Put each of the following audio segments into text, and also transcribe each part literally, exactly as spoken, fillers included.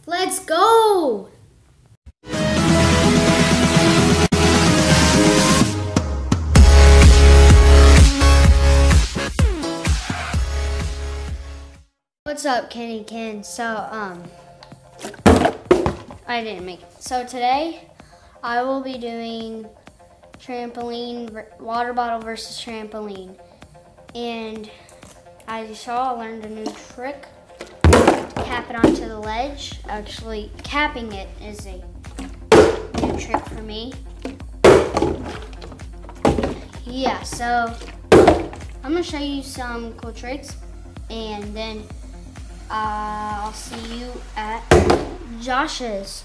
Let's go! What's up, Kenny Ken? So, um, I didn't make it. So today, I will be doing trampoline, water bottle versus trampoline. And as you saw, I learned a new trick. Cap it onto the ledge. Actually, capping it is a new trick for me. Yeah, so I'm gonna show you some cool tricks, and then uh, I'll see you at Josh's.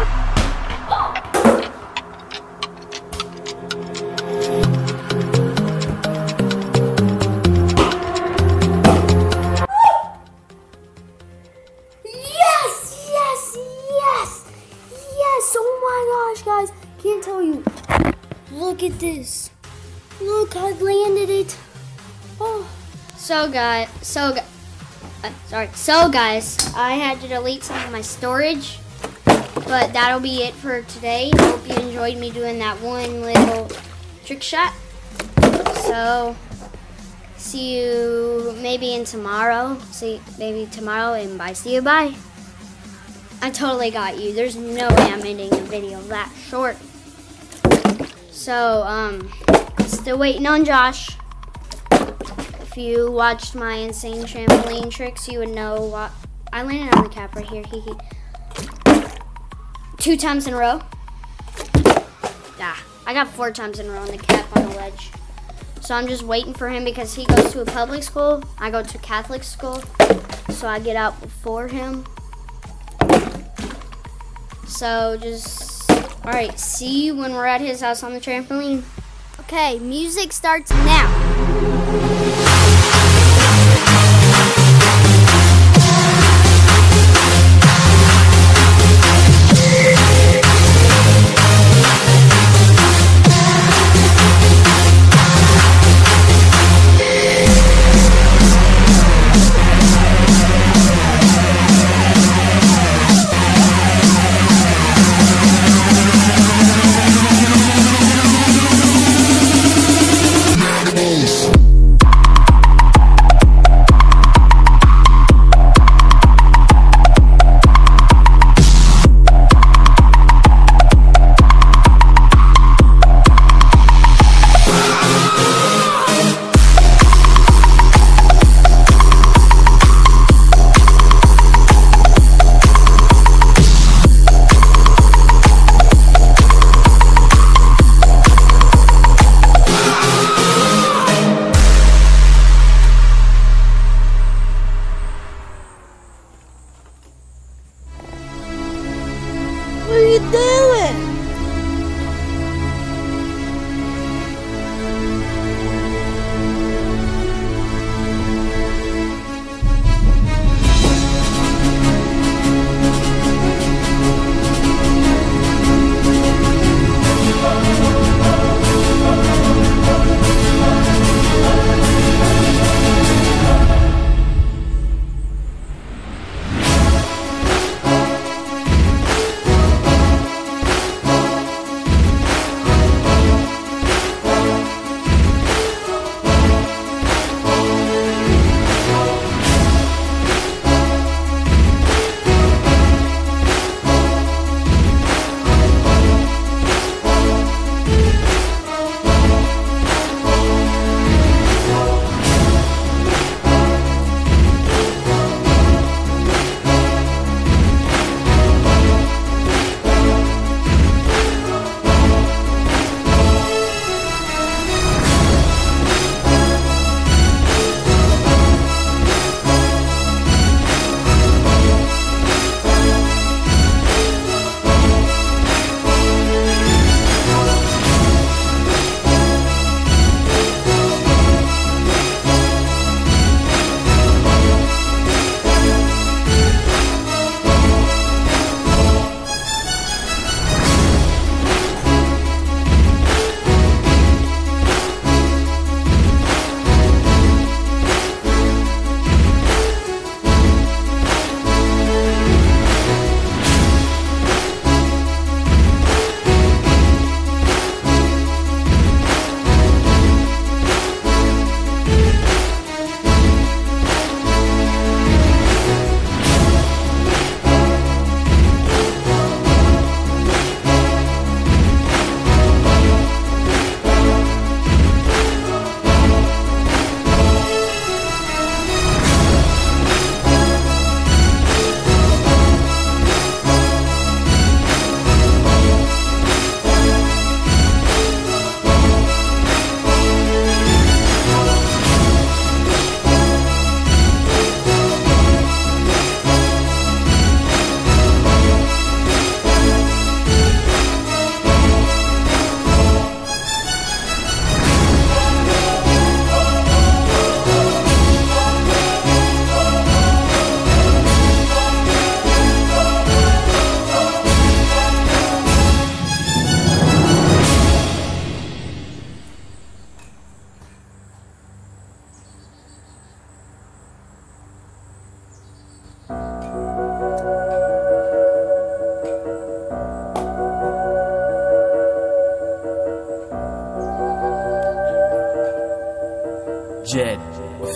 Guys, can't tell you. Look at this. Look, I landed it. Oh. So guys, so uh, sorry. So guys, I had to delete some of my storage, but that'll be it for today. Hope you enjoyed me doing that one little trick shot. So see you maybe in tomorrow. See maybe tomorrow, and bye. See you. Bye. I totally got you. There's no way I'm ending the video that short. So, um, still waiting on Josh. If you watched my insane trampoline tricks, you would know what I landed on the cap right here. Hee hee. Two times in a row. Yeah, I got four times in a row on the cap on the ledge. So I'm just waiting for him because he goes to a public school. I go to Catholic school, so I get out before him. So just, all right, see you when we're at his house on the trampoline. Okay, music starts now.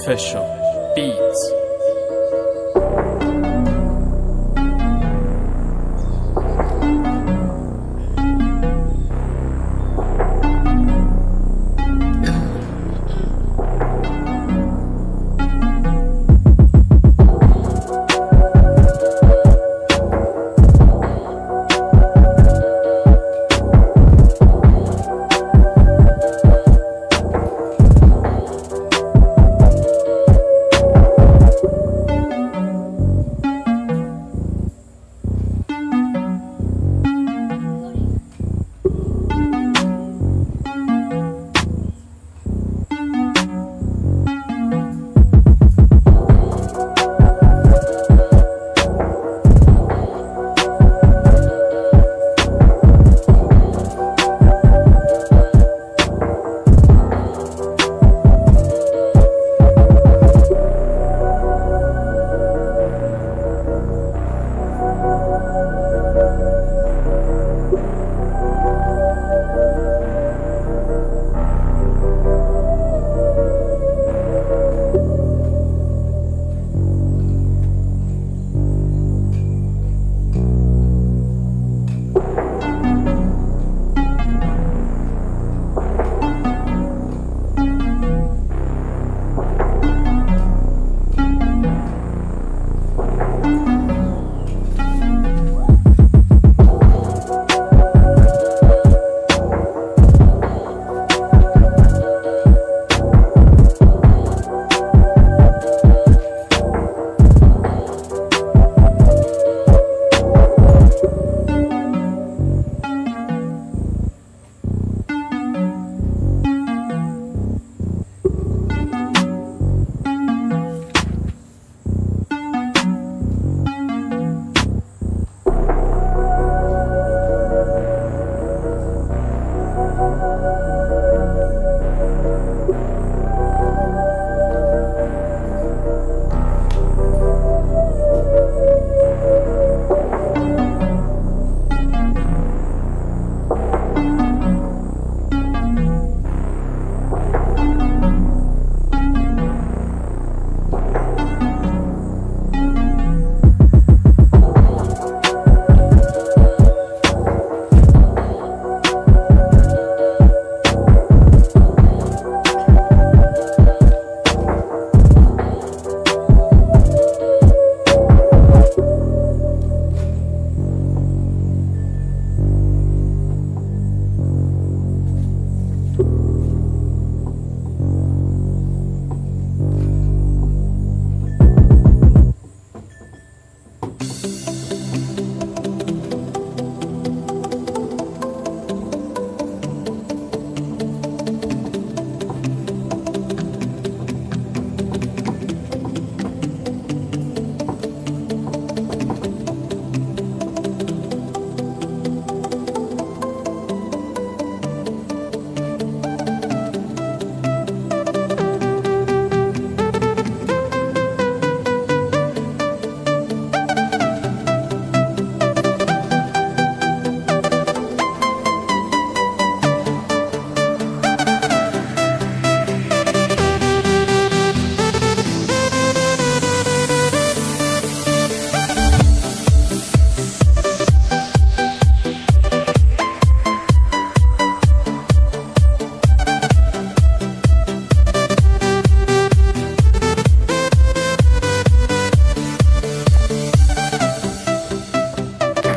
Official Beats.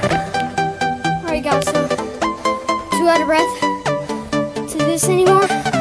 Too out of breath to this anymore.